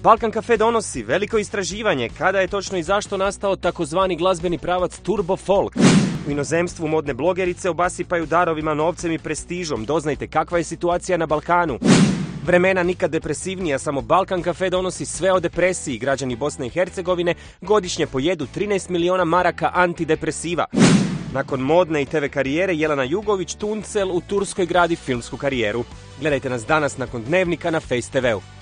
Balkan Cafe donosi veliko istraživanje kada je točno i zašto nastao takozvani glazbeni pravac Turbo Folk. U inozemstvu modne blogerice obasipaju darovima, novcem i prestižom. Doznajte kakva je situacija na Balkanu. Vremena nikad depresivnija, samo Balkan Cafe donosi sve o depresiji. Građani Bosne i Hercegovine godišnje pojedu 13 miliona maraka antidepresiva. Nakon modne i TV karijere, Jelena Jugović Tuncel u Turskoj gradi filmsku karijeru. Gledajte nas danas nakon Dnevnika na Face TV-u.